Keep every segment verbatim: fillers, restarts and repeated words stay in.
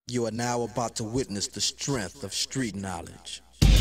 You are now about to witness the strength of street knowledge.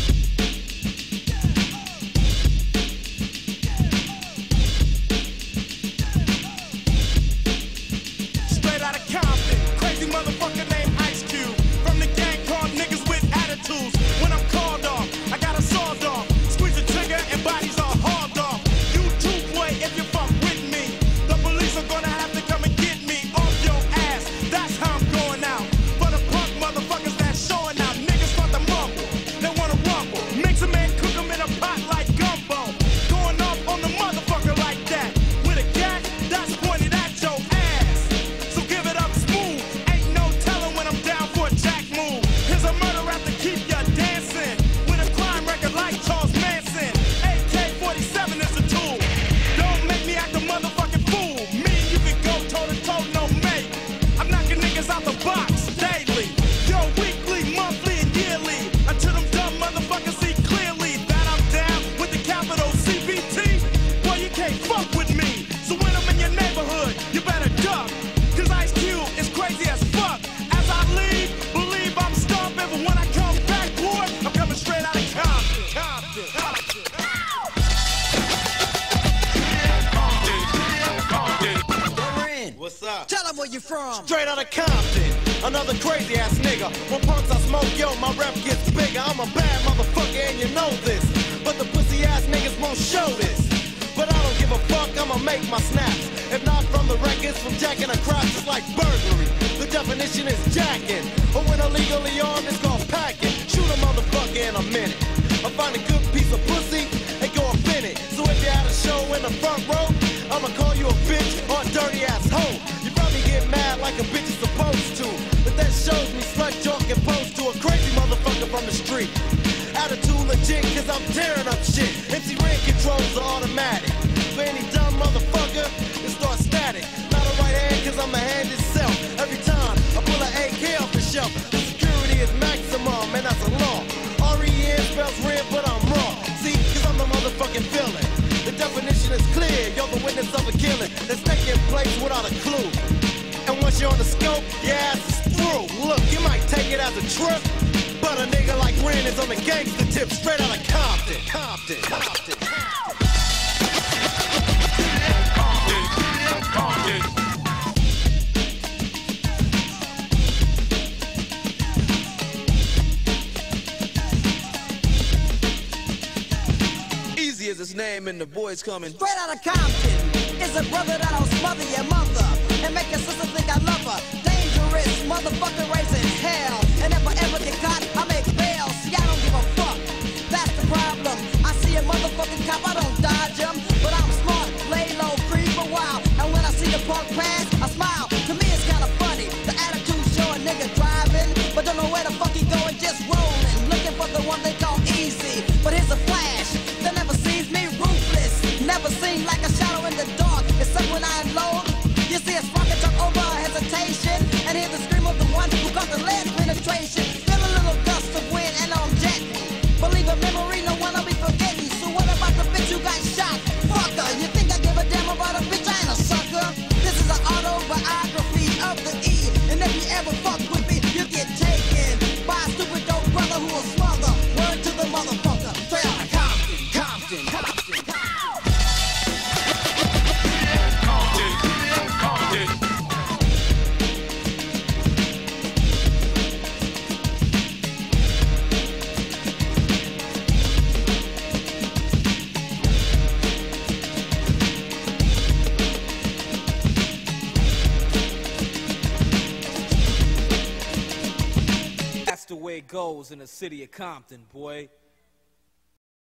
Straight out of Compton, crazy motherfucker named Ice Cube. From the gang called niggas with attitudes. When I'm called off, I got a sawed off. Squeeze the trigger and bodies are hauled off. You too, boy, if you fuck with me. The police are gonna have to come and get me off your ass. That's how I'm going out. For the punk motherfuckers that's showing out. Niggas start to mumble, they wanna rumble. Mix 'em and cook 'em in a pot like gumbo. Going off on the motherfucker like that. With a gat that's pointed at your ass. So give it up smooth. Ain't no telling when I'm down for a jack move. Here's a murder rap to keep ya dancing. With a crime record like Charles Manson. A K forty-seven is the tool. Don't make me act a motherfucking fool. Me and you can go toe to toe, no mate. I'm knocking niggas out the box daily. Yo, weekly, monthly, and yearly. Until them dumb motherfuckers see clearly that I'm down with the capital C B T. Boy, you can't fuck with me. So when I'm in your neighborhood, you better duck. Cause Ice Cube is crazy as fuck. As I leave, believe I'm stomping. But when I come back, boy, I'm coming straight out of Compton. Compton. Compton. What's up? Tell them where you from. Straight out of Compton, another crazy ass nigga. When punks I smoke, yo, my rep gets bigger. I'm a bad motherfucker and you know this. But the pussy ass niggas won't show this. But I don't give a fuck, I'ma make my snaps. If not from the records, from jacking across, it's like burglary. The definition is jacking. Or when illegally armed, it's called packing. Shoot a motherfucker in a minute. I find a good piece of pussy and go up in it. So if you had a show in the front row, I'ma call you a bitch or a dirty ass hoe. You probably get mad like a bitch is supposed to. But that shows me slut joke and pose to a crazy motherfucker from the street. Attitude legit cause I'm tearing up shit. M C Ren controls are automatic. For any dumb motherfucker, it starts static. Not a right hand cause I'm a hand itself. Every time I pull an A K off the shelf, the security is maximum and that's a law. R E N spells red but I'm raw. See, cause I'm the motherfucking villain. The definition is clear, you're the witness of a killing that's taking place without a clue. And once you're on the scope, your ass is through. Look, you might take it as a trip, but a nigga like Ren is on the gangster tip, straight out of Compton. Compton, Compton, Compton. Easy is his name and the boys coming. Straight out of Compton is a brother that'll smother your mother and make your sister think I love her. Dangerous motherfucker raising hell. And if I ever get caught, I make bail. See, I don't give a fuck. That's the problem. I see a motherfucking cop, I don't dodge him. But I'm smart, lay low, creep a while. And when I see the punk pass, I smile. To me it's kinda funny. The attitude show a nigga driving, but don't know where the fuck he going, just rolling. Looking for the one they call easy. But here's a flash that never sees me, ruthless. Never seen like a shadow in the dark. Except when I unload. You see a sparking truck over hesitation. And hear the scream of the one who got the lead penetration. Feel a little gust of wind and I'm jetting. Believe a memory, no one I'll be forgetting. So what about the bitch you got shot? Fucker, you think I give a damn about a bitch? I ain't a sucker. This is an autobiography of the E. And if you ever fuck with me, you get taken by a stupid dope brother who will smother. Word to the motherfucker. Straight out of Compton, Compton, Compton, Compton. That's the way it goes in the city of Compton, boy.